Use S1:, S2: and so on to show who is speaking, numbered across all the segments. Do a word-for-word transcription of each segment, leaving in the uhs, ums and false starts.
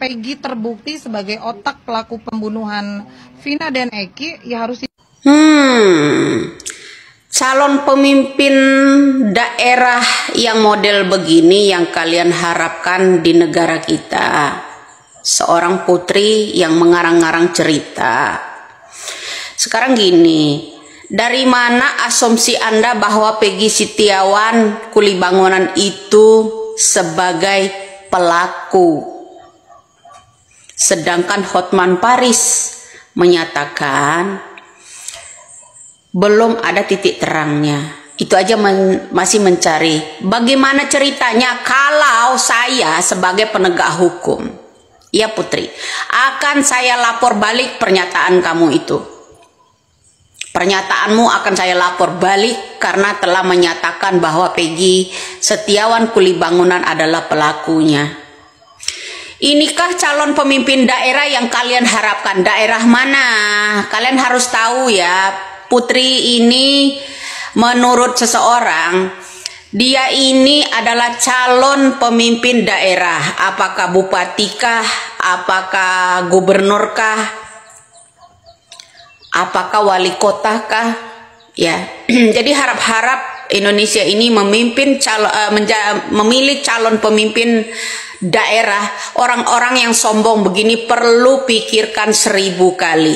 S1: Peggy terbukti sebagai otak pelaku pembunuhan Vina dan Eki, ya harus.
S2: Hmm, calon pemimpin daerah yang model begini yang kalian harapkan di negara kita. Seorang putri yang mengarang-ngarang cerita. Sekarang gini, dari mana asumsi Anda bahwa Peggy Setiawan Kulibangunan itu sebagai pelaku? Sedangkan Hotman Paris menyatakan belum ada titik terangnya. Itu aja men, masih mencari bagaimana ceritanya kalau saya sebagai penegak hukum. Ya Putri, akan saya lapor balik pernyataan kamu itu. Pernyataanmu akan saya lapor balik karena telah menyatakan bahwa Peggy Setiawan Kulibangunan adalah pelakunya. Inikah calon pemimpin daerah yang kalian harapkan? Daerah mana? Kalian harus tahu ya, Putri ini menurut seseorang, dia ini adalah calon pemimpin daerah. Apakah bupatikah? Apakah gubernurkah? Apakah wali kotakah? Ya, jadi harap-harap Indonesia ini memimpin calon, uh, memilih calon pemimpin daerah. Orang-orang yang sombong begini perlu pikirkan seribu kali.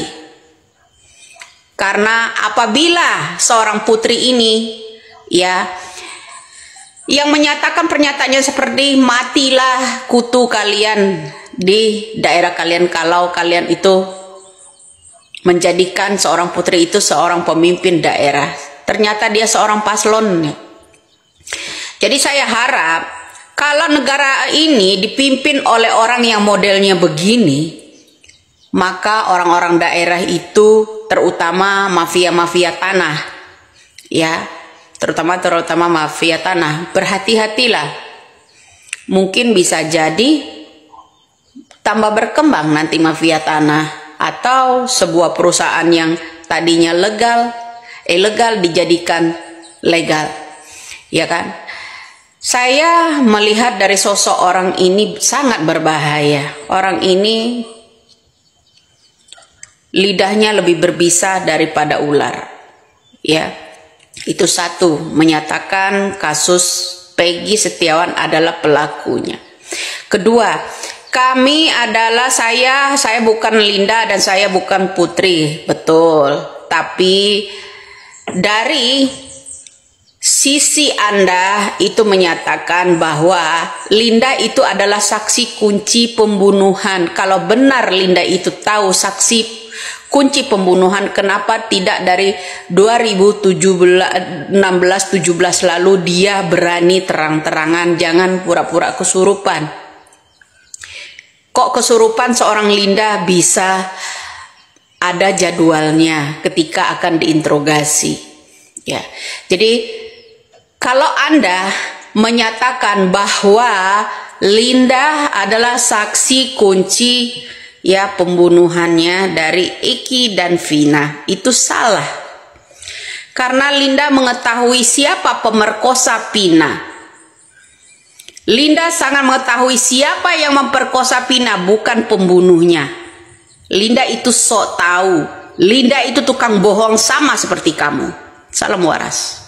S2: Karena apabila seorang putri ini, ya, yang menyatakan pernyataannya seperti matilah kutu kalian di daerah kalian kalau kalian itu menjadikan seorang putri itu seorang pemimpin daerah. Ternyata dia seorang paslon. Jadi saya harap kalau negara ini dipimpin oleh orang yang modelnya begini, maka orang-orang daerah itu terutama mafia-mafia tanah, ya, terutama terutama mafia tanah, berhati-hatilah. Mungkin bisa jadi tambah berkembang nanti mafia tanah atau sebuah perusahaan yang tadinya legal, ilegal dijadikan legal, ya kan? Saya melihat dari sosok orang ini sangat berbahaya. Orang ini lidahnya lebih berbisa daripada ular, ya. Itu satu, menyatakan kasus Peggy Setiawan adalah pelakunya. Kedua, kami adalah saya saya bukan Linda dan saya bukan Putri, betul. Tapi dari sisi Anda itu menyatakan bahwa Linda itu adalah saksi kunci pembunuhan. Kalau benar Linda itu tahu saksi kunci pembunuhan, kenapa tidak dari dua ribu enam belas tujuh belas lalu dia berani terang-terangan, jangan pura-pura kesurupan. Kok kesurupan seorang Linda bisa ada jadwalnya ketika akan diinterogasi, ya. Jadi kalau Anda menyatakan bahwa Linda adalah saksi kunci, ya, pembunuhannya dari Eki dan Vina, itu salah. Karena Linda mengetahui siapa pemerkosa Vina. Linda sangat mengetahui siapa yang memperkosa Vina, bukan pembunuhnya. Linda itu sok tahu. Linda itu tukang bohong sama seperti kamu. Salam waras.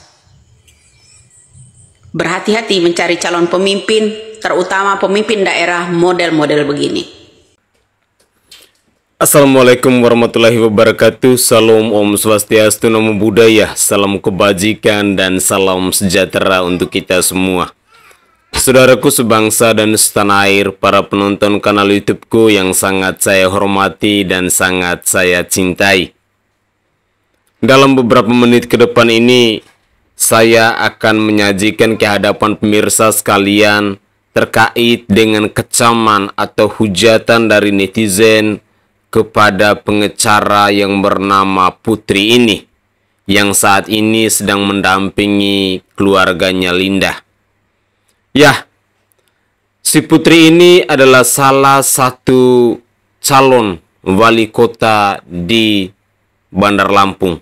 S2: Berhati-hati mencari calon pemimpin, terutama pemimpin daerah model-model begini.
S3: Assalamualaikum warahmatullahi wabarakatuh. Salam Om Swastiastu, Namo Buddhaya, salam kebajikan dan salam sejahtera untuk kita semua. Saudaraku sebangsa dan setanah air, para penonton kanal YouTubeku yang sangat saya hormati dan sangat saya cintai. Dalam beberapa menit ke depan ini, saya akan menyajikan ke hadapan pemirsa sekalian terkait dengan kecaman atau hujatan dari netizen kepada pengacara yang bernama Putri ini, yang saat ini sedang mendampingi keluarganya Linda. Ya, si Putri ini adalah salah satu calon wali kota di Bandar Lampung.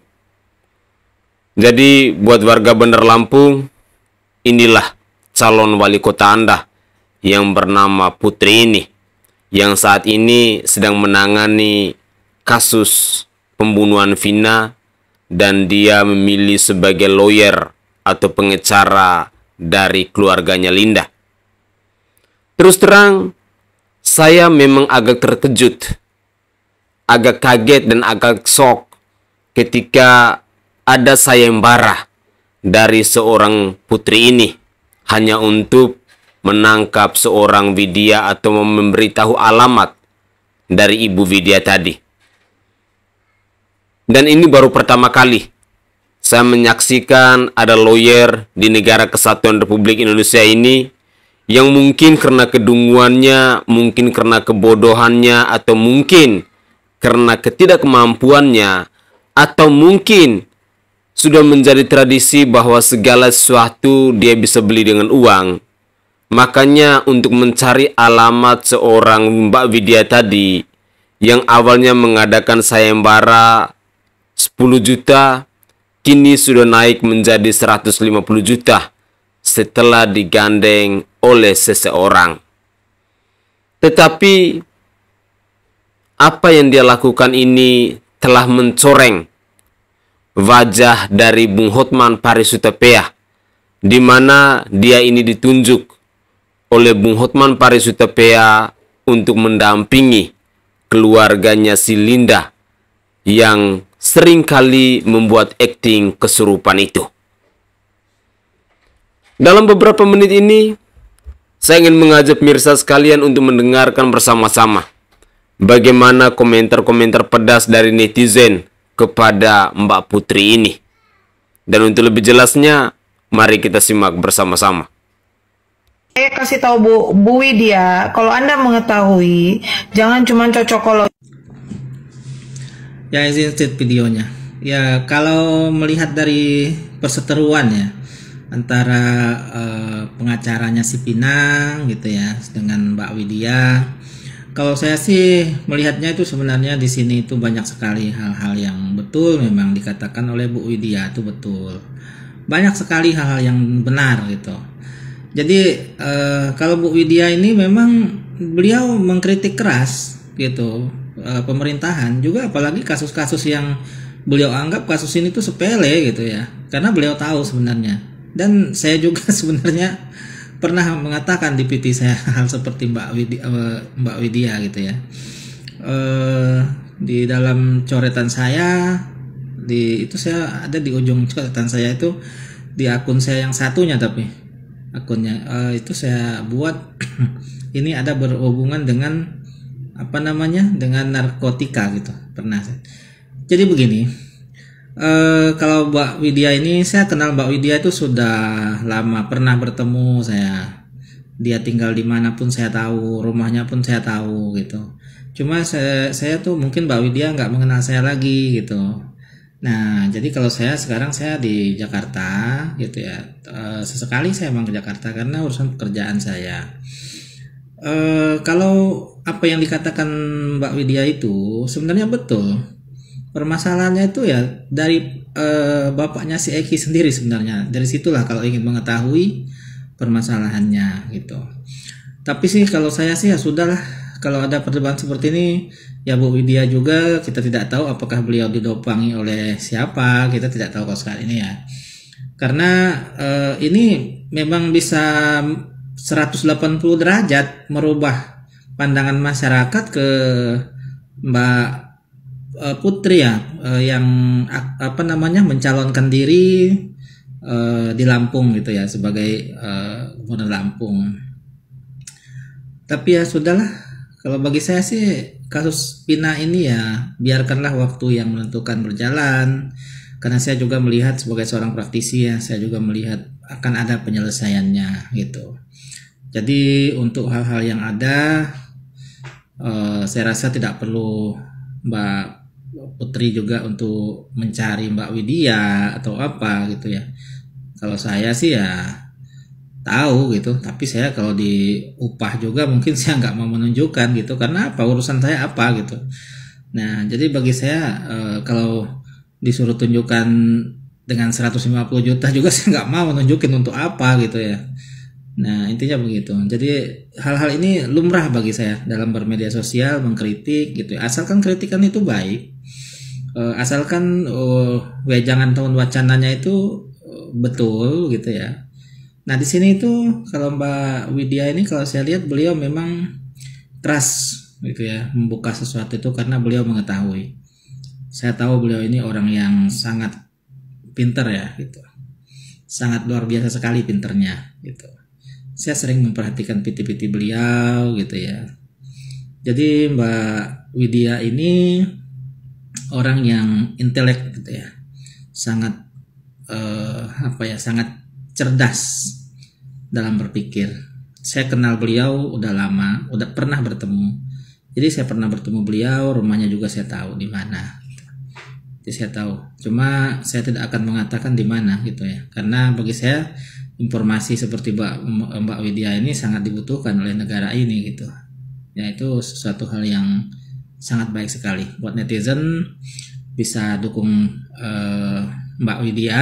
S3: Jadi buat warga Bandar Lampung, inilah calon wali kota Anda yang bernama Putri ini. yang saat ini sedang menangani kasus pembunuhan Vina, dan dia memilih sebagai lawyer atau pengacara dari keluarganya Linda. Terus terang, saya memang agak terkejut, agak kaget dan agak shock ketika ada sayembara dari seorang putri ini hanya untuk menangkap seorang Widya atau memberitahu alamat dari Ibu Widya tadi. Dan ini baru pertama kali saya menyaksikan ada lawyer di negara kesatuan Republik Indonesia ini yang mungkin karena kedunguannya, mungkin karena kebodohannya, atau mungkin karena ketidakmampuannya, atau mungkin sudah menjadi tradisi bahwa segala sesuatu dia bisa beli dengan uang. Makanya untuk mencari alamat seorang Mbak Widya tadi yang awalnya mengadakan sayembara sepuluh juta, kini sudah naik menjadi seratus lima puluh juta setelah digandeng oleh seseorang. Tetapi apa yang dia lakukan ini telah mencoreng wajah dari Bung Hotman Paris Hutapea, di mana dia ini ditunjuk oleh Bung Hotman Paris Hutapea untuk mendampingi keluarganya si Linda yang seringkali membuat akting kesurupan itu. Dalam beberapa menit ini, saya ingin mengajak pemirsa sekalian untuk mendengarkan bersama-sama bagaimana komentar-komentar pedas dari netizen kepada Mbak Putri ini. Dan untuk lebih jelasnya, mari kita simak bersama-sama.
S1: Saya kasih tahu Bu, Bu Widya, kalau Anda mengetahui, jangan cuma cocokologi.
S4: Ya, izin videonya. Ya, kalau melihat dari perseteruan ya antara uh, pengacaranya si Pinang gitu ya dengan Mbak Widya, kalau saya sih melihatnya itu sebenarnya di sini itu banyak sekali hal-hal yang betul memang dikatakan oleh Bu Widya, itu betul. Banyak sekali hal-hal yang benar gitu. Jadi uh, kalau Bu Widya ini memang beliau mengkritik keras gitu pemerintahan juga, apalagi kasus-kasus yang beliau anggap kasus ini tuh sepele gitu ya, karena beliau tahu sebenarnya. Dan saya juga sebenarnya pernah mengatakan di P T saya hal seperti Mbak Widya, Mbak Widya gitu ya. E, di dalam coretan saya di itu saya ada di ujung coretan saya itu di akun saya yang satunya, tapi akunnya e, itu saya buat ini ada berhubungan dengan apa namanya dengan narkotika gitu, pernah. Jadi begini, eh, kalau Mbak Widya ini saya kenal Mbak Widya itu sudah lama, pernah bertemu saya, dia tinggal di mana pun saya tahu, rumahnya pun saya tahu gitu. Cuma saya, saya tuh mungkin Mbak Widya nggak mengenal saya lagi gitu. Nah, jadi kalau saya sekarang saya di Jakarta gitu ya, eh, sesekali saya emang ke Jakarta karena urusan pekerjaan saya. Uh, kalau apa yang dikatakan Mbak Widya itu sebenarnya betul. Permasalahannya itu ya dari uh, bapaknya si Eki sendiri sebenarnya. Dari situlah kalau ingin mengetahui permasalahannya gitu. Tapi sih kalau saya sih ya sudahlah, kalau ada perdebatan seperti ini ya Bu Widya juga kita tidak tahu apakah beliau didopangi oleh siapa, kita tidak tahu kalau saat ini ya. Karena uh, ini memang bisa seratus delapan puluh derajat merubah pandangan masyarakat ke Mbak uh, Putri ya, uh, yang uh, apa namanya mencalonkan diri uh, di Lampung gitu ya sebagai uh, gubernur Lampung. Tapi ya sudahlah, kalau bagi saya sih kasus Pina ini ya biarkanlah waktu yang menentukan berjalan, karena saya juga melihat sebagai seorang praktisi ya, saya juga melihat akan ada penyelesaiannya gitu. Jadi untuk hal-hal yang ada, uh, saya rasa tidak perlu Mbak Putri juga untuk mencari Mbak Widya atau apa gitu ya. Kalau saya sih ya tahu gitu, tapi saya kalau diupah juga mungkin saya nggak mau menunjukkan gitu, karena apa, urusan saya apa gitu. Nah, jadi bagi saya uh, kalau disuruh tunjukkan dengan seratus lima puluh juta juga saya nggak mau menunjukin untuk apa gitu ya. Nah, intinya begitu. Jadi hal-hal ini lumrah bagi saya dalam bermedia sosial, mengkritik gitu. Asalkan kritikan itu baik, uh, asalkan uh, wejangan tahun wacananya itu uh, betul gitu ya. Nah, di sini itu kalau Mbak Widya ini kalau saya lihat beliau memang keras gitu ya membuka sesuatu itu karena beliau mengetahui. Saya tahu beliau ini orang yang sangat pinter ya gitu. Sangat luar biasa sekali pinternya gitu. Saya sering memperhatikan P T-P T beliau gitu ya. Jadi Mbak Widya ini orang yang intelek gitu ya, sangat eh, apa ya, sangat cerdas dalam berpikir. Saya kenal beliau udah lama, udah pernah bertemu. Jadi saya pernah bertemu beliau, rumahnya juga saya tahu di mana. Jadi saya tahu. Cuma saya tidak akan mengatakan di mana gitu ya, karena bagi saya informasi seperti Mbak, Mbak Widya ini sangat dibutuhkan oleh negara ini gitu. Ya, itu sesuatu hal yang sangat baik sekali buat netizen. Bisa dukung eh, Mbak Widya,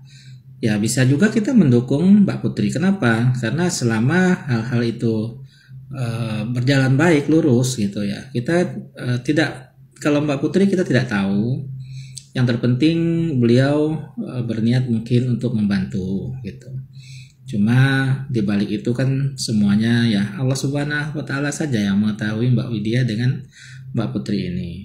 S4: ya bisa juga kita mendukung Mbak Putri. Kenapa? Karena selama hal-hal itu eh, berjalan baik, lurus gitu ya, kita eh, tidak, kalau Mbak Putri kita tidak tahu. Yang terpenting beliau eh, berniat mungkin untuk membantu gitu. Cuma di balik itu kan semuanya ya Allah Subhanahu wa taala saja yang mengetahui Mbak Widya dengan Mbak Putri ini.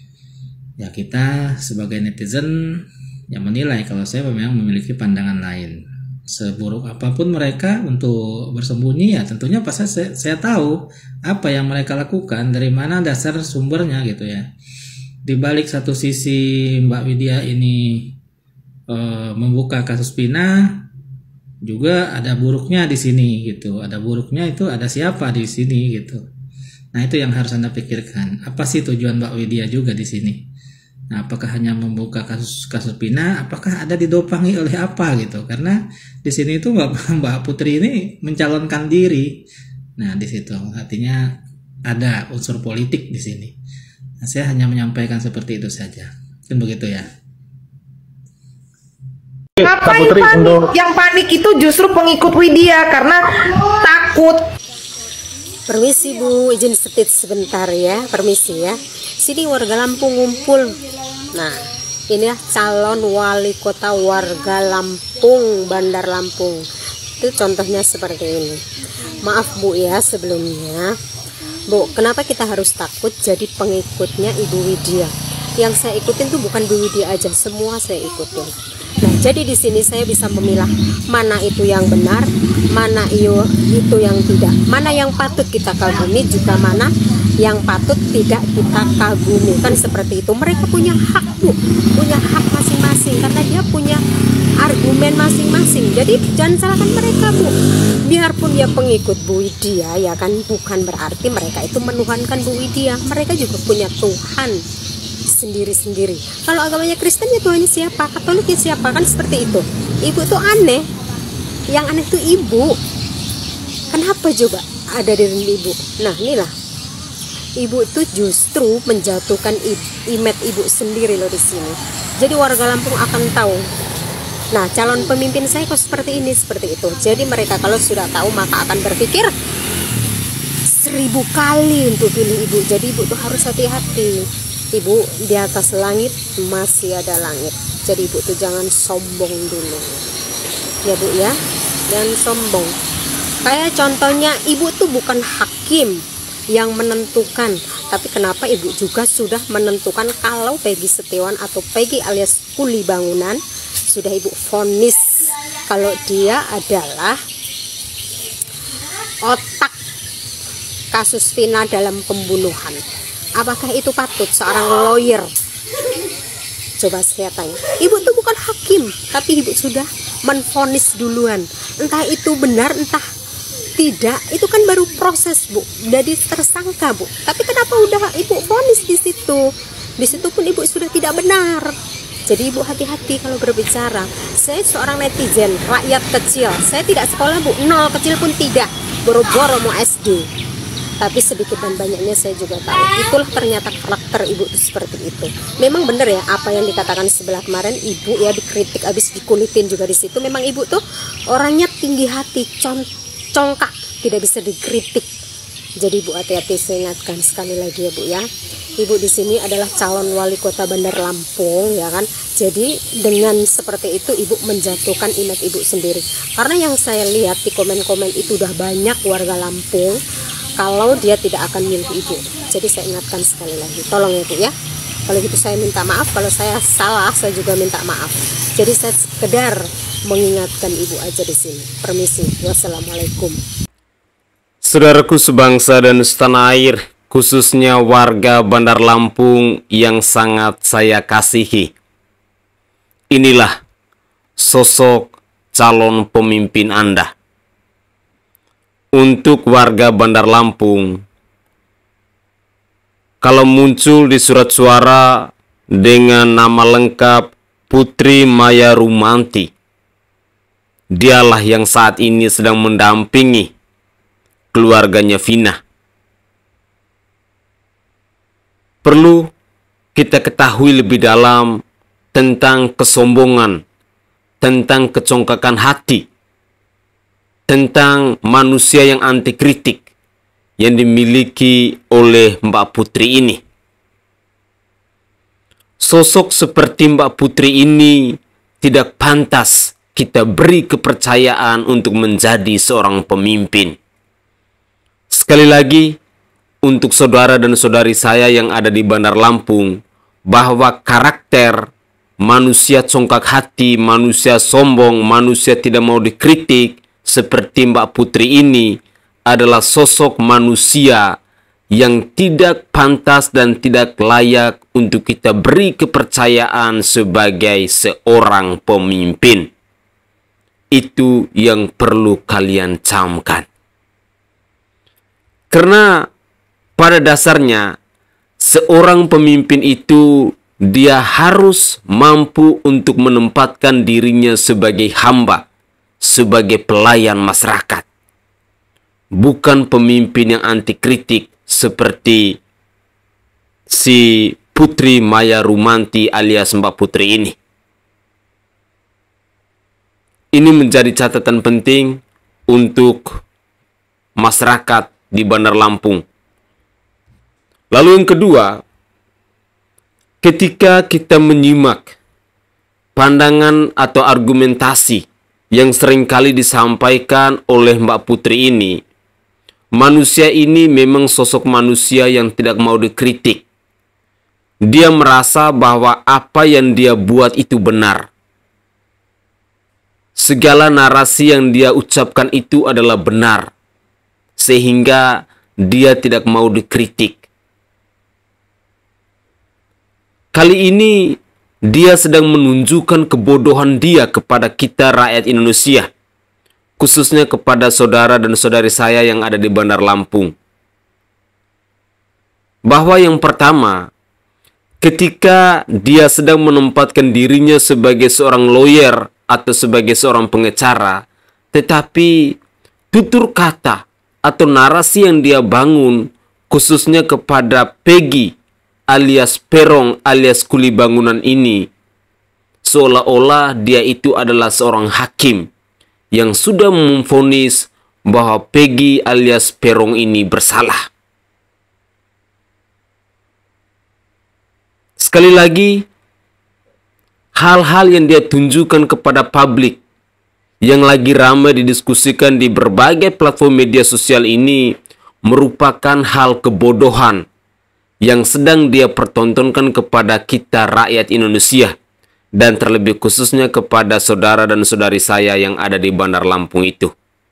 S4: Ya, kita sebagai netizen yang menilai. Kalau saya memang memiliki pandangan lain. Seburuk apapun mereka untuk bersembunyi, ya tentunya pasti saya, saya tahu apa yang mereka lakukan, dari mana dasar sumbernya gitu ya. Di balik satu sisi Mbak Widya ini e, membuka kasus Pina, juga ada buruknya di sini gitu. Ada buruknya itu ada siapa di sini gitu. Nah, itu yang harus Anda pikirkan. Apa sih tujuan Mbak Widya juga di sini? Nah, apakah hanya membuka kasus kasus Pina? Apakah ada didopangi oleh apa gitu? Karena di sini itu Mbak, Mbak Putri ini mencalonkan diri. Nah, di situ artinya ada unsur politik di sini. Nah, saya hanya menyampaikan seperti itu saja. Kan begitu ya.
S1: Ngapain
S5: Putri,
S1: panik?
S5: untuk-
S1: Yang panik itu justru pengikut Widya karena takut.
S6: Permisi Bu, izin setit sebentar ya, permisi ya. Sini warga Lampung ngumpul. Nah, ini ya calon wali kota warga Lampung, Bandar Lampung. Itu contohnya seperti ini. Maaf Bu ya sebelumnya. Bu, kenapa kita harus takut jadi pengikutnya Ibu Widya? Yang saya ikutin tuh bukan Bu Widya aja, semua saya ikutin. Nah, jadi di sini saya bisa memilah mana itu yang benar, mana iyo itu yang tidak, mana yang patut kita kagumi, juga mana yang patut tidak kita kagumi. Kan seperti itu. Mereka punya hak Bu, punya hak masing-masing karena dia punya argumen masing-masing. Jadi jangan salahkan mereka Bu. Biarpun dia pengikut Bu Widya ya kan, bukan berarti mereka itu menuhankan Bu Widya. Mereka juga punya Tuhan sendiri-sendiri. Kalau agamanya Kristen ya Tuhannya siapa, Katoliknya siapa, kan seperti itu. Ibu tuh aneh. Yang aneh tuh ibu. Kenapa juga ada di ibu? Nah, inilah. Ibu itu justru menjatuhkan image ibu sendiri loh di sini. Jadi warga Lampung akan tahu. Nah, calon pemimpin saya kok seperti ini, seperti itu. Jadi mereka kalau sudah tahu maka akan berpikir seribu kali untuk pilih ibu. Jadi ibu tuh harus hati-hati. Ibu, di atas langit masih ada langit. Jadi ibu tuh jangan sombong dulu ya Bu ya, jangan sombong. Kayak contohnya ibu tuh bukan hakim yang menentukan, tapi kenapa ibu juga sudah menentukan kalau Peggy Setiawan atau Peggy alias Kuli Bangunan sudah ibu vonis kalau dia adalah otak kasus Vina dalam pembunuhan. Apakah itu patut seorang lawyer? Coba saya tanya. Ibu itu bukan hakim, tapi ibu sudah menvonis duluan. Entah itu benar, entah tidak. Itu kan baru proses Bu. Jadi tersangka Bu. Tapi kenapa udah ibu vonis di situ? Di situ pun ibu sudah tidak benar. Jadi ibu hati-hati kalau berbicara. Saya seorang netizen, rakyat kecil. Saya tidak sekolah Bu, nol kecil pun tidak. Boro-boro mau S D. Tapi sedikit dan banyaknya saya juga tahu. Itulah ternyata karakter ibu itu seperti itu. Memang benar ya apa yang dikatakan sebelah kemarin, ibu ya dikritik habis dikulitin juga di situ. Memang ibu tuh orangnya tinggi hati, congkak, tidak bisa dikritik. Jadi Bu, hati-hati, saya ingatkan sekali lagi ya Bu ya. Ibu di sini adalah calon wali kota Bandar Lampung ya kan. Jadi dengan seperti itu Ibu menjatuhkan image Ibu sendiri. Karena yang saya lihat di komen-komen itu udah banyak warga Lampung kalau dia tidak akan milih Ibu. Jadi saya ingatkan sekali lagi, tolong ya Bu ya. Kalau gitu saya minta maaf, kalau saya salah saya juga minta maaf. Jadi saya sekedar mengingatkan Ibu aja di sini. Permisi. Wassalamualaikum.
S3: Saudaraku sebangsa dan setanah air, khususnya warga Bandar Lampung yang sangat saya kasihi. Inilah sosok calon pemimpin Anda. Untuk warga Bandar Lampung, kalau muncul di surat suara dengan nama lengkap Putri Maya Rumanti, dialah yang saat ini sedang mendampingi keluarganya Vina. Perlu kita ketahui lebih dalam tentang kesombongan, tentang kecongkakan hati, tentang manusia yang anti kritik yang dimiliki oleh Mbak Putri ini. Sosok seperti Mbak Putri ini tidak pantas kita beri kepercayaan untuk menjadi seorang pemimpin. Sekali lagi, untuk saudara dan saudari saya yang ada di Bandar Lampung, bahwa karakter manusia congkak hati, manusia sombong, manusia tidak mau dikritik, seperti Mbak Putri ini, adalah sosok manusia yang tidak pantas dan tidak layak untuk kita beri kepercayaan sebagai seorang pemimpin. Itu yang perlu kalian camkan. Karena pada dasarnya seorang pemimpin itu dia harus mampu untuk menempatkan dirinya sebagai hamba, sebagai pelayan masyarakat. Bukan pemimpin yang anti kritik seperti si Putri Maya Rumanti alias Mbak Putri ini. Ini menjadi catatan penting untuk masyarakat di Bandar Lampung. Lalu yang kedua, ketika kita menyimak pandangan atau argumentasi yang seringkali disampaikan oleh Mbak Putri ini, manusia ini memang sosok manusia yang tidak mau dikritik. Dia merasa bahwa apa yang dia buat itu benar. Segala narasi yang dia ucapkan itu adalah benar, sehingga dia tidak mau dikritik. Kali ini dia sedang menunjukkan kebodohan dia kepada kita rakyat Indonesia, khususnya kepada saudara dan saudari saya yang ada di Bandar Lampung. Bahwa yang pertama, ketika dia sedang menempatkan dirinya sebagai seorang lawyer atau sebagai seorang pengacara, tetapi tutur kata atau narasi yang dia bangun khususnya kepada Peggy alias Perong alias kuli bangunan ini, seolah-olah dia itu adalah seorang hakim yang sudah memvonis bahwa Peggy alias Perong ini bersalah. Sekali lagi, hal-hal yang dia tunjukkan kepada publik yang lagi ramai didiskusikan di berbagai platform media sosial ini merupakan hal kebodohan yang sedang dia pertontonkan kepada kita rakyat Indonesia, dan terlebih khususnya kepada saudara dan saudari saya yang ada di Bandar Lampung itu.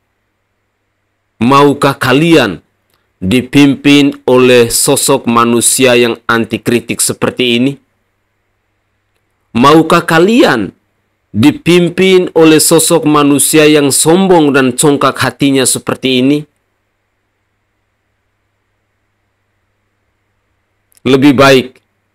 S3: Maukah kalian dipimpin oleh sosok manusia yang anti kritik seperti ini? Maukah kalian dipimpin oleh sosok manusia yang sombong dan congkak hatinya seperti ini? Lebih baik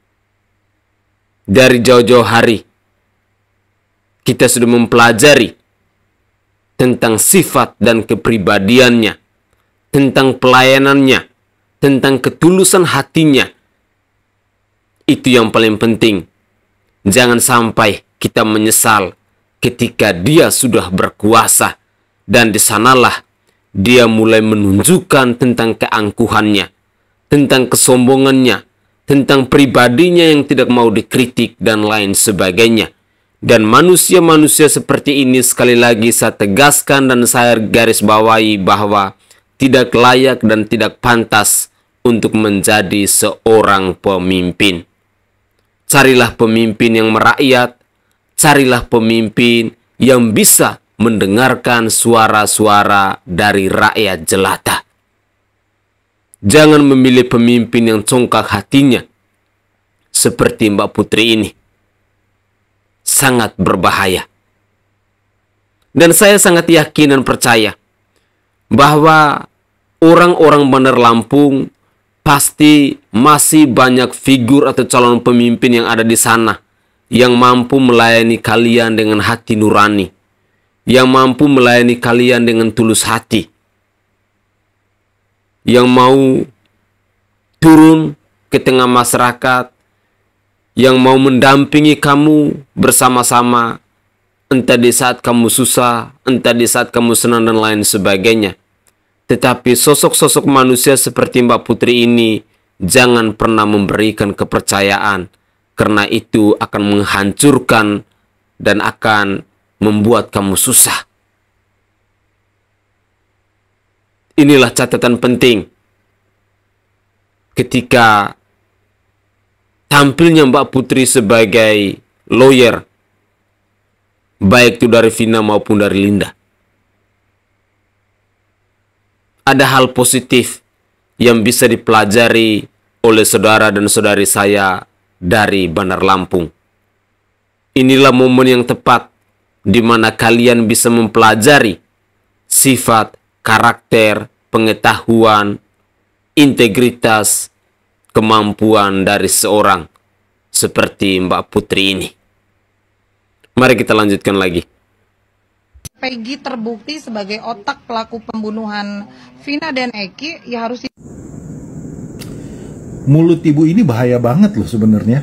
S3: dari jauh-jauh hari kita sudah mempelajari tentang sifat dan kepribadiannya, tentang pelayanannya, tentang ketulusan hatinya. Itu yang paling penting. Jangan sampai kita menyesal ketika dia sudah berkuasa, dan di sanalah dia mulai menunjukkan tentang keangkuhannya, tentang kesombongannya, tentang pribadinya yang tidak mau dikritik, dan lain sebagainya. Dan manusia-manusia seperti ini, sekali lagi saya tegaskan dan saya garis bawahi bahwa tidak layak dan tidak pantas untuk menjadi seorang pemimpin. Carilah pemimpin yang merakyat, carilah pemimpin yang bisa mendengarkan suara-suara dari rakyat jelata. Jangan memilih pemimpin yang congkak hatinya, seperti Mbak Putri ini. Sangat berbahaya. Dan saya sangat yakin dan percaya bahwa orang-orang Bandar Lampung pasti masih banyak figur atau calon pemimpin yang ada di sana yang mampu melayani kalian dengan hati nurani, yang mampu melayani kalian dengan tulus hati, yang mau turun ke tengah masyarakat, yang mau mendampingi kamu bersama-sama, entah di saat kamu susah, entah di saat kamu senang, dan lain sebagainya. Tetapi sosok-sosok manusia seperti Mbak Putri ini jangan pernah memberikan kepercayaan, karena itu akan menghancurkan dan akan membuat kamu susah. Inilah catatan penting ketika tampilnya Mbak Putri sebagai lawyer, baik itu dari Vina maupun dari Linda. Ada hal positif yang bisa dipelajari oleh saudara dan saudari saya dari Bandar Lampung. Inilah momen yang tepat di mana kalian bisa mempelajari sifat, karakter, pengetahuan, integritas, kemampuan dari seorang seperti Mbak Putri ini. Mari kita lanjutkan lagi.
S5: Peggy terbukti sebagai otak pelaku pembunuhan Vina dan Eki, ya harus.
S7: Mulut ibu ini bahaya banget loh sebenarnya.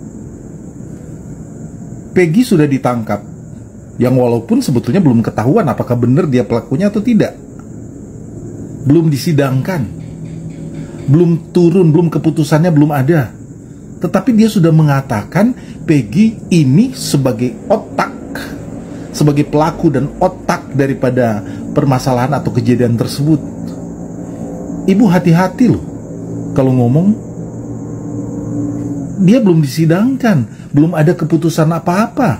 S7: Peggy sudah ditangkap, yang walaupun sebetulnya belum ketahuan apakah benar dia pelakunya atau tidak. Belum disidangkan, belum turun, belum keputusannya belum ada. Tetapi dia sudah mengatakan Peggy ini sebagai otak, sebagai pelaku dan otak daripada permasalahan atau kejadian tersebut. Ibu hati-hati loh kalau ngomong. Dia belum disidangkan, belum ada keputusan apa-apa.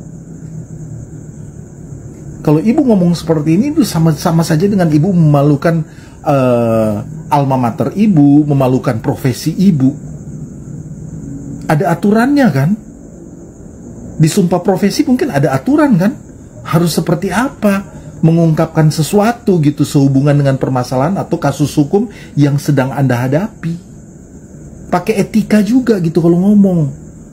S7: Kalau ibu ngomong seperti ini itu sama sama saja dengan ibu memalukan uh, alma mater ibu, memalukan profesi ibu. Ada aturannya kan? Di sumpah profesi mungkin ada aturan kan? Harus seperti apa mengungkapkan sesuatu gitu sehubungan dengan permasalahan atau kasus hukum yang sedang Anda hadapi. Pakai etika juga gitu kalau ngomong.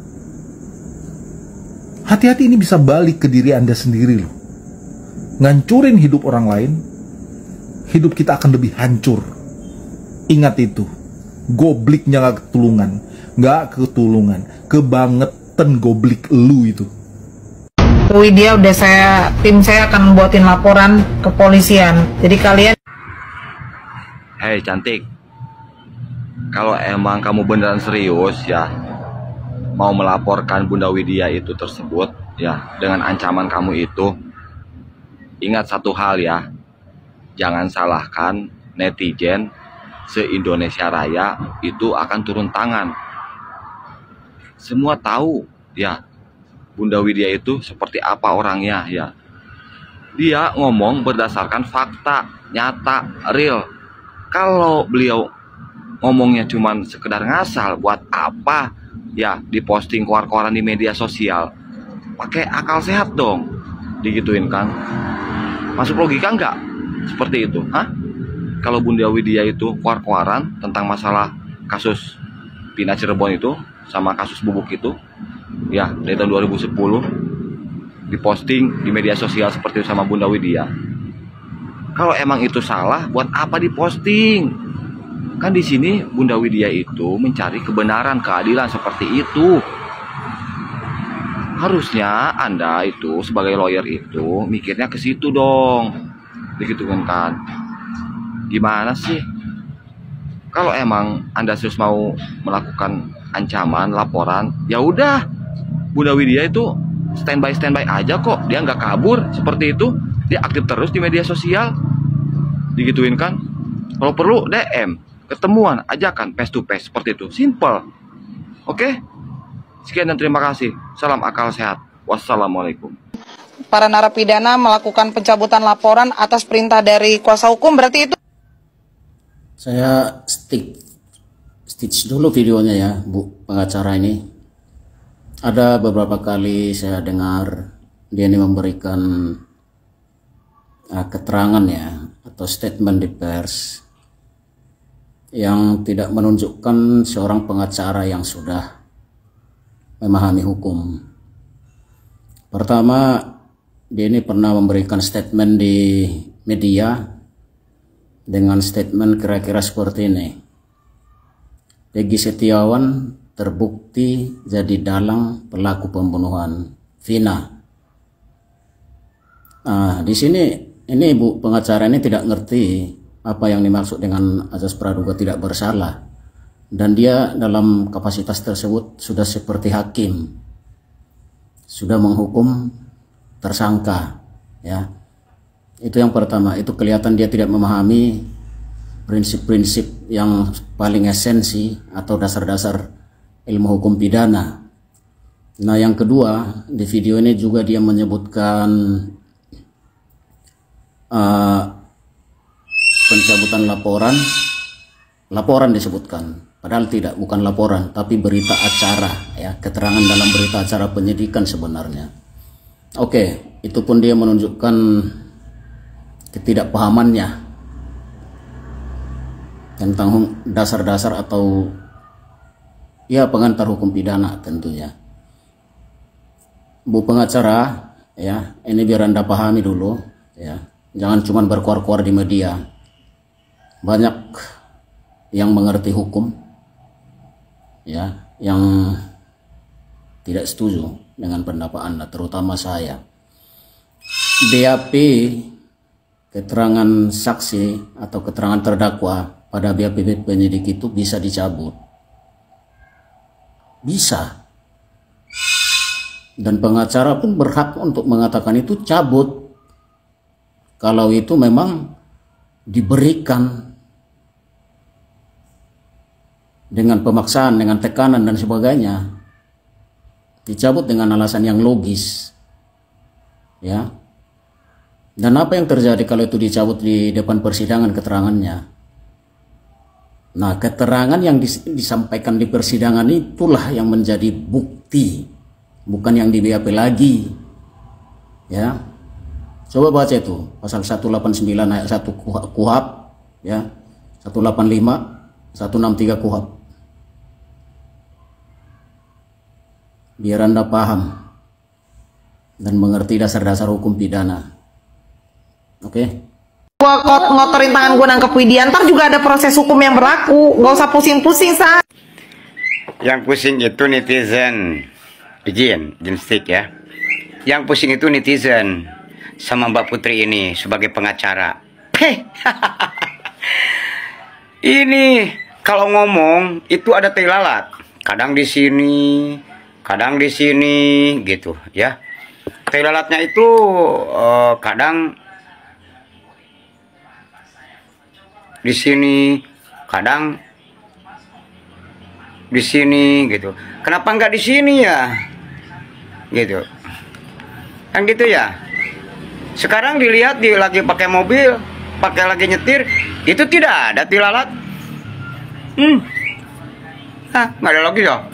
S7: Hati-hati, ini bisa balik ke diri Anda sendiri loh. Ngancurin hidup orang lain, hidup kita akan lebih hancur. Ingat itu. Gobliknya gak ketulungan. Gak ketulungan. Kebangetan goblik lu itu.
S1: Widya udah saya, tim saya akan buatin laporan ke polisian. Jadi kalian.
S8: Hei cantik, kalau emang kamu beneran serius ya mau melaporkan Bunda Widya itu tersebut ya dengan ancaman kamu itu, ingat satu hal ya, jangan salahkan netizen se-Indonesia Raya itu akan turun tangan. Semua tahu ya Bunda Widya itu seperti apa orangnya ya. Dia ngomong berdasarkan fakta, nyata, real. Kalau beliau ngomongnya cuman sekedar ngasal, buat apa ya diposting keluar-keluaran di media sosial? Pakai akal sehat dong, digituin kan? Masuk logika nggak? Seperti itu, hah? Kalau Bunda Widya itu keluar-keluaran tentang masalah kasus Vina Cirebon itu sama kasus Bubuk itu, ya dari tahun dua ribu sepuluh diposting di media sosial seperti itu sama Bunda Widya. Kalau emang itu salah, buat apa diposting? Kan di sini Bunda Widya itu mencari kebenaran, keadilan seperti itu. Harusnya Anda itu sebagai lawyer itu mikirnya ke situ dong. Begitu kan kan. Gimana sih? Kalau emang Anda serius mau melakukan ancaman, laporan, ya udah, Bunda Widya itu standby standby aja kok. Dia nggak kabur seperti itu. Dia aktif terus di media sosial. Digituin kan? Kalau perlu D M, ketemuan, ajakan face to face seperti itu. Simple. Oke? Sekian dan terima kasih. Salam akal sehat. Wassalamualaikum.
S5: Para narapidana melakukan pencabutan laporan atas perintah dari kuasa hukum, berarti itu.
S9: Saya stick stitch dulu videonya ya, Bu pengacara ini. Ada beberapa kali saya dengar dia ini memberikan uh, keterangan ya atau statement di pers yang tidak menunjukkan seorang pengacara yang sudah memahami hukum. Pertama, dia ini pernah memberikan statement di media dengan statement kira-kira seperti ini. Peggy Setiawan terbukti jadi dalang pelaku pembunuhan Vina. Nah, di sini ini Bu pengacara ini tidak ngerti apa yang dimaksud dengan azas praduga tidak bersalah, dan dia dalam kapasitas tersebut sudah seperti hakim, sudah menghukum tersangka, ya. Itu yang pertama, itu kelihatan dia tidak memahami prinsip-prinsip yang paling esensi atau dasar-dasar ilmu hukum pidana. Nah, yang kedua, di video ini juga dia menyebutkan uh, pencabutan laporan, laporan disebutkan, padahal tidak, bukan laporan, tapi berita acara, ya, keterangan dalam berita acara penyidikan sebenarnya. Oke, itu pun dia menunjukkan ketidakpahamannya tentang dasar-dasar atau ya pengantar hukum pidana tentunya. Bu pengacara, ya, ini biar Anda pahami dulu, ya, jangan cuma berkuar-kuar di media. Banyak yang mengerti hukum, ya, yang tidak setuju dengan pendapat Anda, terutama saya. B A P, keterangan saksi atau keterangan terdakwa pada B A P penyidik itu bisa dicabut, bisa, dan pengacara pun berhak untuk mengatakan itu cabut kalau itu memang diberikan dengan pemaksaan, dengan tekanan dan sebagainya, dicabut dengan alasan yang logis, ya. Dan apa yang terjadi kalau itu dicabut di depan persidangan keterangannya? Nah, keterangan yang dis disampaikan di persidangan itulah yang menjadi bukti, bukan yang di B A P lagi, ya. Coba baca itu pasal seratus delapan puluh sembilan ayat satu KUHP, ya, seratus delapan puluh lima, seratus enam puluh tiga KUHP. Biar Anda paham dan mengerti dasar-dasar hukum pidana. Oke. Okay?
S1: Gua ngotorin tangan gue nangkep Widya, ntar juga ada proses hukum yang berlaku. Gak usah pusing-pusing, Sa.
S10: Yang pusing itu netizen. Izin, izin stick ya. Yang pusing itu netizen sama Mbak Putri ini sebagai pengacara. Heh. Ini kalau ngomong itu ada tai lalat. Kadang di sini, kadang di sini gitu ya. Tai lalatnya itu uh, kadang di sini, kadang di sini gitu. Kenapa nggak di sini ya? Gitu. Kan gitu ya. Sekarang dilihat dia lagi pakai mobil, pakai lagi nyetir, itu tidak ada tai lalat. Hmm. Hah, nggak ada lagi loh.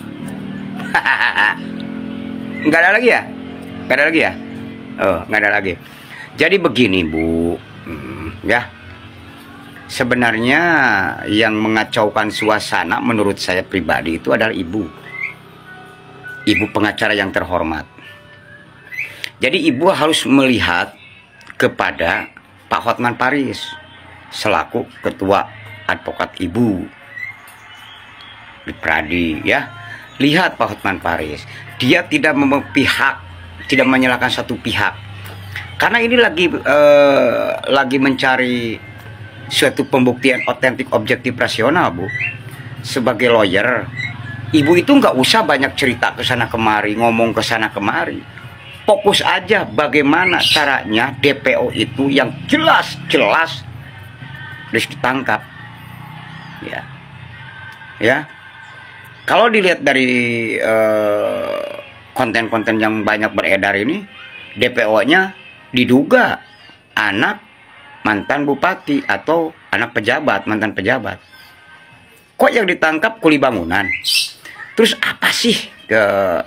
S10: Nggak ada lagi ya? Nggak ada lagi ya? Oh, nggak ada lagi. Jadi begini Bu, hmm, ya. Sebenarnya yang mengacaukan suasana menurut saya pribadi itu adalah ibu. Ibu pengacara yang terhormat. Jadi ibu harus melihat kepada Pak Hotman Paris selaku ketua advokat ibu di Pradi, ya. Lihat Pak Hotman Paris, dia tidak memihak, tidak menyalahkan satu pihak. Karena ini lagi eh, lagi mencari suatu pembuktian otentik objektif rasional, Bu. Sebagai lawyer, Ibu itu nggak usah banyak cerita ke sana kemari, ngomong ke sana kemari. Fokus aja bagaimana caranya D P O itu yang jelas-jelas harus ditangkap. Ya. Ya. Kalau dilihat dari konten-konten uh, yang banyak beredar ini, D P O-nya diduga anak mantan bupati atau anak pejabat, mantan pejabat. Kok yang ditangkap kuli bangunan? Terus apa sih ke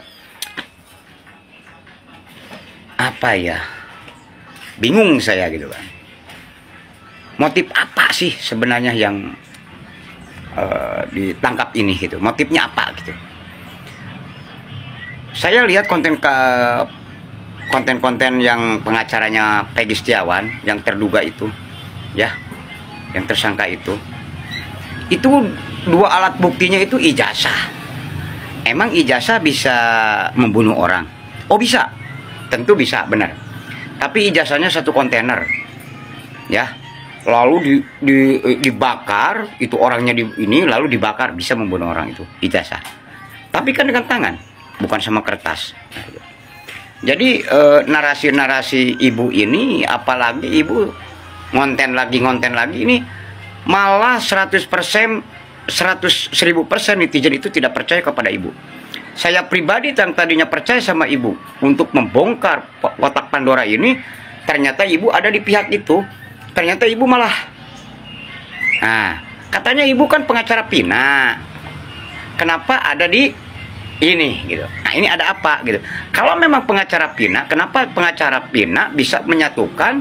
S10: apa ya? Bingung saya gitu kan. Motif apa sih sebenarnya yang uh, ditangkap ini gitu? Motifnya apa gitu? Saya lihat konten ke konten-konten yang pengacaranya Peggy Setiawan yang terduga itu, ya, yang tersangka itu, itu dua alat buktinya itu ijazah. Emang ijazah bisa membunuh orang? Oh bisa, tentu bisa, benar. Tapi ijazahnya satu kontainer, ya, lalu di, di, dibakar, itu orangnya di, ini lalu dibakar, bisa membunuh orang itu ijazah. Tapi kan dengan tangan, bukan sama kertas. Jadi narasi-narasi e, ibu ini, apalagi ibu ngonten lagi ngonten lagi ini, malah seratus persen, seratus seribu persen netizen itu tidak percaya kepada ibu. Saya pribadi yang tadinya percaya sama ibu untuk membongkar kotak Pandora ini, ternyata ibu ada di pihak itu. Ternyata ibu malah, nah katanya ibu kan pengacara Pina, kenapa ada di ini gitu. Nah ini ada apa gitu. Kalau memang pengacara Pina, kenapa pengacara Pina bisa menyatukan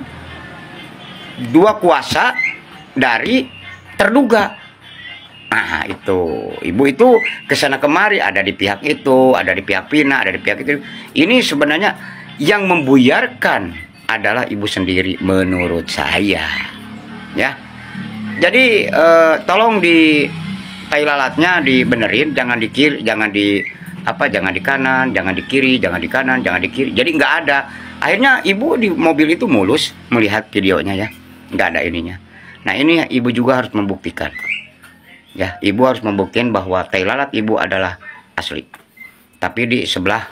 S10: dua kuasa dari terduga? Nah itu ibu itu kesana kemari, ada di pihak itu, ada di pihak Pina, ada di pihak itu. Ini sebenarnya yang membuyarkan adalah ibu sendiri menurut saya, ya. Jadi eh, tolong di tai lalatnya dibenerin, jangan di kiri, jangan di apa, jangan di kanan, jangan di kiri, jangan di kanan, jangan di kiri. Jadi nggak ada. Akhirnya ibu di mobil itu mulus melihat videonya, ya, nggak ada ininya. Nah ini ibu juga harus membuktikan, ya, ibu harus membuktikan bahwa tai lalat ibu adalah asli. Tapi di sebelah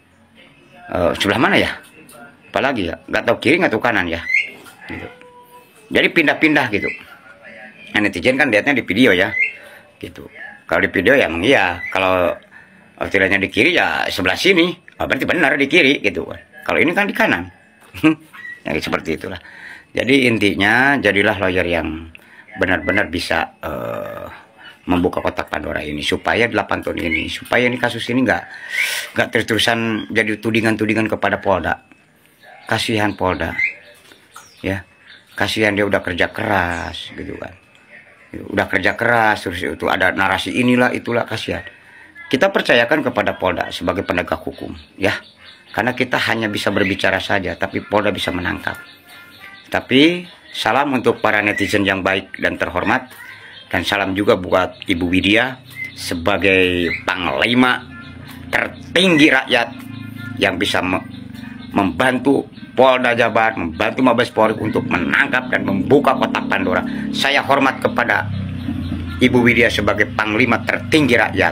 S10: uh, sebelah mana ya? Apalagi ya, nggak tahu kiri nggak tahu kanan ya. Gitu. Jadi pindah-pindah gitu. Nah, netizen kan lihatnya di video ya, gitu. Kalau di video ya emang iya. Kalau tidaknya di kiri ya sebelah sini, oh, berarti benar di kiri gitu. Kalau ini kan di kanan. Ya seperti itulah. Jadi intinya jadilah lawyer yang benar-benar bisa uh, membuka kotak Pandora ini supaya delapan tahun ini, supaya ini kasus ini nggak nggak terus-terusan jadi tudingan-tudingan kepada Polda. Kasihan Polda, ya, kasihan dia udah kerja keras gitu kan, udah kerja keras terus itu ada narasi inilah itulah, kasihan. Kita percayakan kepada Polda sebagai penegak hukum, ya, karena kita hanya bisa berbicara saja, tapi Polda bisa menangkap. Tapi salam untuk para netizen yang baik dan terhormat, dan salam juga buat Ibu Widya sebagai panglima tertinggi rakyat yang bisa me membantu Polda Jabar, membantu Mabes Polri untuk menangkap dan membuka kotak Pandora. Saya hormat kepada Ibu Widya sebagai panglima tertinggi rakyat.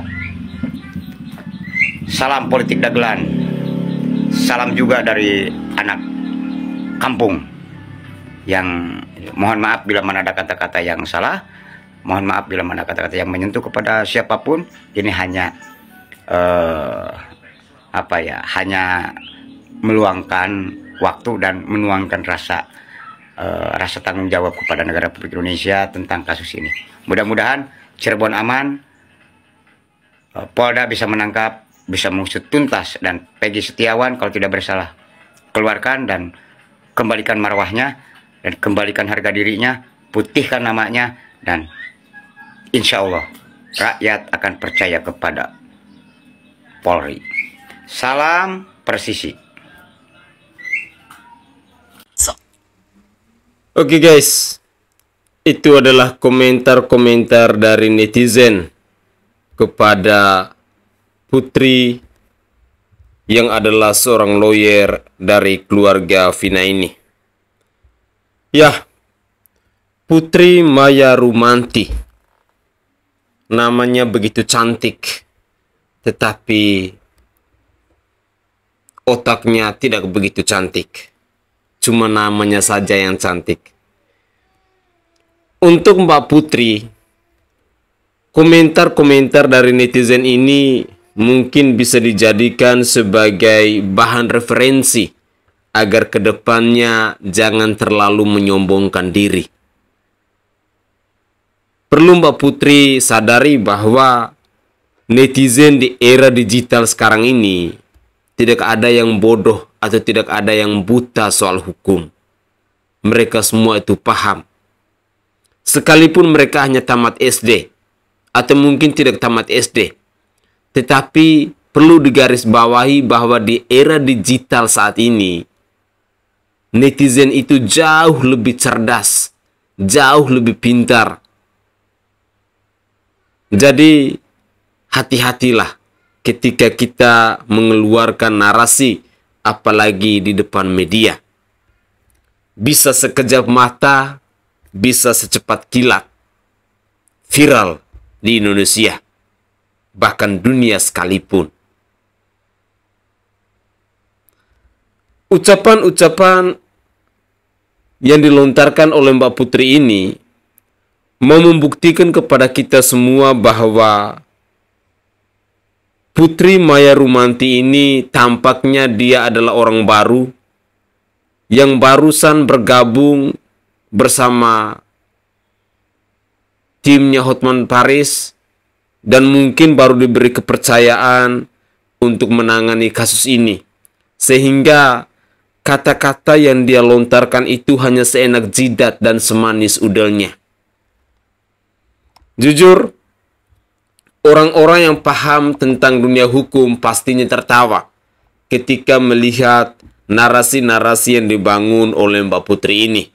S10: Salam politik dagelan. Salam juga dari anak kampung yang mohon maaf bila mana ada kata-kata yang salah, mohon maaf bila mana kata-kata yang menyentuh kepada siapapun. Ini hanya uh, apa ya, hanya meluangkan waktu dan menuangkan rasa uh, rasa tanggung jawab kepada negara Republik Indonesia tentang kasus ini. Mudah-mudahan Cirebon aman, uh, Polda bisa menangkap, bisa mengusut tuntas, dan Peggy Setiawan kalau tidak bersalah keluarkan dan kembalikan marwahnya dan kembalikan harga dirinya, putihkan namanya, dan insya Allah rakyat akan percaya kepada Polri. Salam presisi.
S3: Oke guys, itu adalah komentar-komentar dari netizen kepada Putri yang adalah seorang lawyer dari keluarga Vina ini. Ya, Putri Maya Rumanti. Namanya begitu cantik, tetapi otaknya tidak begitu cantik. Cuma namanya saja yang cantik. Untuk Mbak Putri, komentar-komentar dari netizen ini mungkin bisa dijadikan sebagai bahan referensi agar kedepannya jangan terlalu menyombongkan diri. Perlu Mbak Putri sadari bahwa netizen di era digital sekarang ini tidak ada yang bodoh atau tidak ada yang buta soal hukum. Mereka semua itu paham. Sekalipun mereka hanya tamat S D atau mungkin tidak tamat S D. Tetapi perlu digarisbawahi bahwa di era digital saat ini netizen itu jauh lebih cerdas, jauh lebih pintar. Jadi hati-hatilah ketika kita mengeluarkan narasi, apalagi di depan media. Bisa sekejap mata, bisa secepat kilat. Viral di Indonesia, bahkan dunia sekalipun. Ucapan-ucapan yang dilontarkan oleh Mbak Putri ini mau membuktikan kepada kita semua bahwa Putri Maya Rumanti ini tampaknya dia adalah orang baru yang barusan bergabung bersama timnya Hotman Paris dan mungkin baru diberi kepercayaan untuk menangani kasus ini. Sehingga kata-kata yang dia lontarkan itu hanya seenak jidat dan semanis udelnya. Jujur, orang-orang yang paham tentang dunia hukum pastinya tertawa ketika melihat narasi-narasi yang dibangun oleh Mbak Putri ini.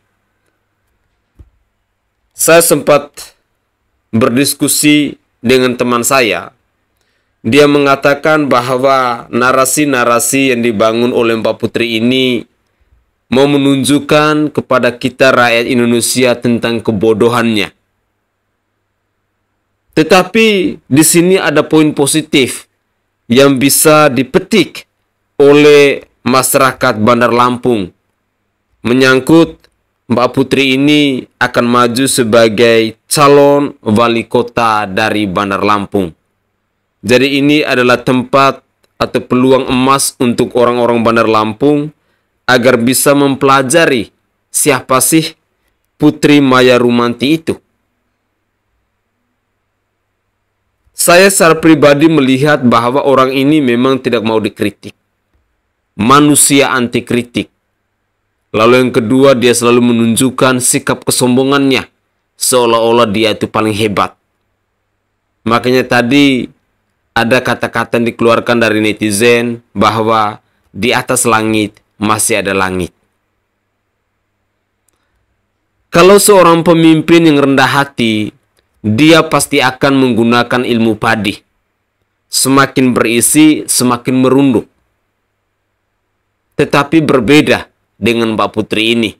S3: Saya sempat berdiskusi dengan teman saya. Dia mengatakan bahwa narasi-narasi yang dibangun oleh Mbak Putri ini mau menunjukkan kepada kita rakyat Indonesia tentang kebodohannya. Tetapi di sini ada poin positif yang bisa dipetik oleh masyarakat Bandar Lampung menyangkut Mbak Putri ini akan maju sebagai calon wali kota dari Bandar Lampung. Jadi ini adalah tempat atau peluang emas untuk orang-orang Bandar Lampung agar bisa mempelajari siapa sih Putri Maya Rumanti itu. Saya secara pribadi melihat bahwa orang ini memang tidak mau dikritik. Manusia anti kritik. Lalu yang kedua, dia selalu menunjukkan sikap kesombongannya. Seolah-olah dia itu paling hebat. Makanya tadi ada kata-kata yang dikeluarkan dari netizen bahwa di atas langit masih ada langit. Kalau seorang pemimpin yang rendah hati, dia pasti akan menggunakan ilmu padi. Semakin berisi, semakin merunduk. Tetapi berbeda dengan Mbak Putri ini.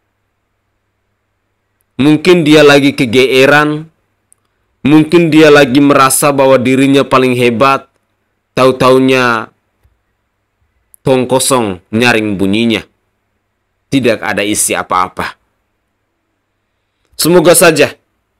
S3: Mungkin dia lagi kegeeran, mungkin dia lagi merasa bahwa dirinya paling hebat, tahu-taunya tong kosong nyaring bunyinya. Tidak ada isi apa-apa. Semoga saja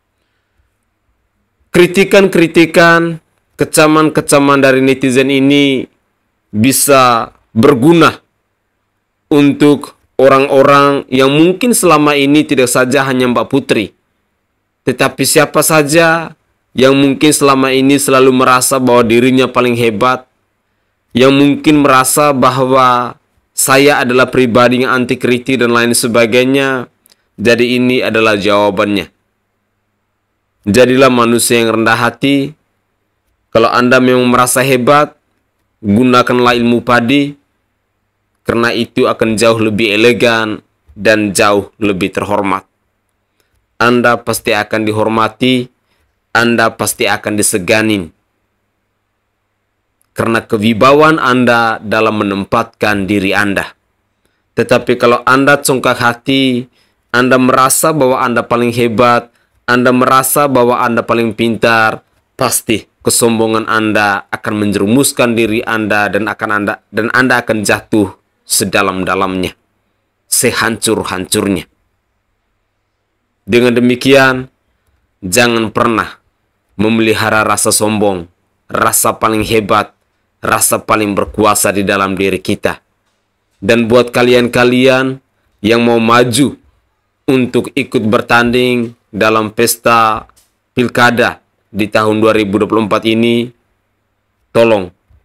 S3: kritikan-kritikan, kecaman-kecaman dari netizen ini bisa berguna untuk orang-orang yang mungkin selama ini tidak saja hanya Mbak Putri, tetapi siapa saja yang mungkin selama ini selalu merasa bahwa dirinya paling hebat, yang mungkin merasa bahwa saya adalah pribadi yang anti kritik dan lain sebagainya. Jadi ini adalah jawabannya. Jadilah manusia yang rendah hati. Kalau Anda memang merasa hebat, gunakanlah ilmu padi, karena itu akan jauh lebih elegan dan jauh lebih terhormat. Anda pasti akan dihormati, Anda pasti akan diseganin. Karena kewibawaan Anda dalam menempatkan diri Anda. Tetapi kalau Anda congkak hati, Anda merasa bahwa Anda paling hebat, Anda merasa bahwa Anda paling pintar, pasti kesombongan Anda akan menjerumuskan diri Anda dan akan Anda dan Anda akan jatuh sedalam-dalamnya, sehancur-hancurnya. Dengan demikian, jangan pernah memelihara rasa sombong, rasa paling hebat, rasa paling berkuasa di dalam diri kita. Dan buat kalian-kalian yang mau maju untuk ikut bertanding dalam pesta pilkada di tahun dua ribu dua puluh empat ini, tolong,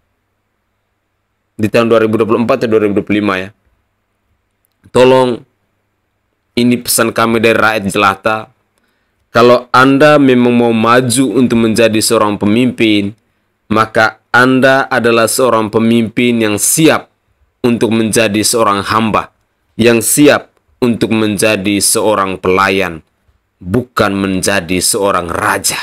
S3: di tahun dua ribu dua puluh empat atau dua ribu dua puluh lima ya, tolong, ini pesan kami dari rakyat jelata, kalau Anda memang mau maju untuk menjadi seorang pemimpin, maka Anda adalah seorang pemimpin yang siap untuk menjadi seorang hamba, yang siap untuk menjadi seorang pelayan, bukan menjadi seorang raja.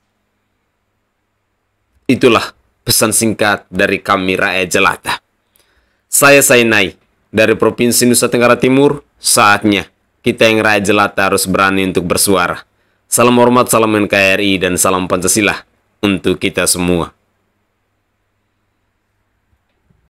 S3: Itulah pesan singkat dari kami rakyat jelata. Saya Sainai dari Provinsi Nusa Tenggara Timur. Saatnya kita yang rakyat jelata harus berani untuk bersuara. Salam hormat, salam N K R I, dan salam Pancasila untuk kita semua.